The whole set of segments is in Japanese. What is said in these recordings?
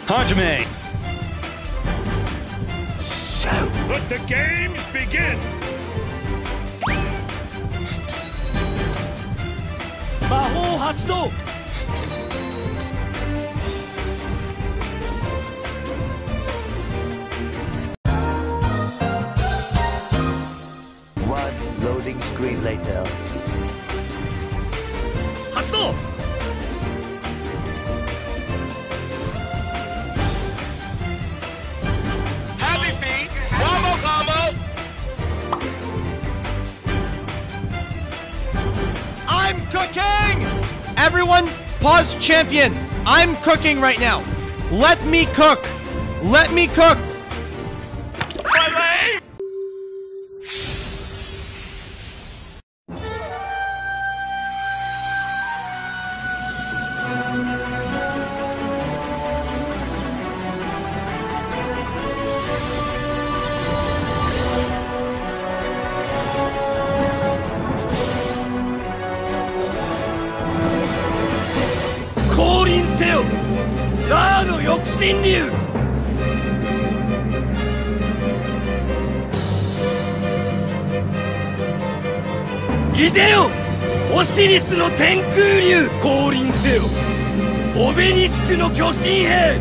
Hajime! Let the games begin! 魔法発動。 One loading screen later. 発動。 Happy feet. One more combo. I'm cooking! Everyone, pause champion. I'm cooking right now. Let me cook. Let me cook. イデオ、オシリスの天空竜、降臨せよ。オベリスクの巨神兵。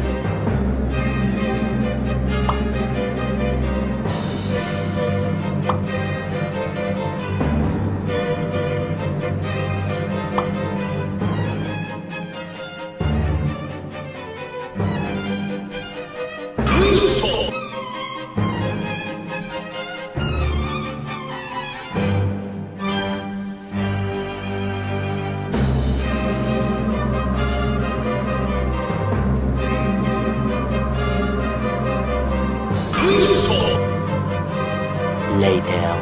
Lay down.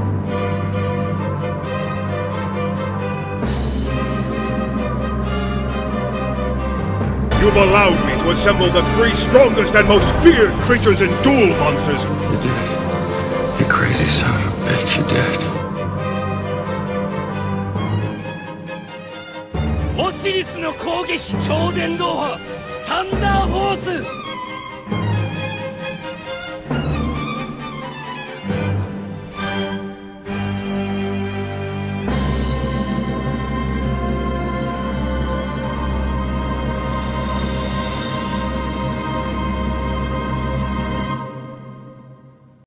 You've allowed me to assemble the 3 strongest and most feared creatures in Duel Monsters. You did. You crazy son of a bitch, you did. オシリスの攻撃超電導波サンダーフォース。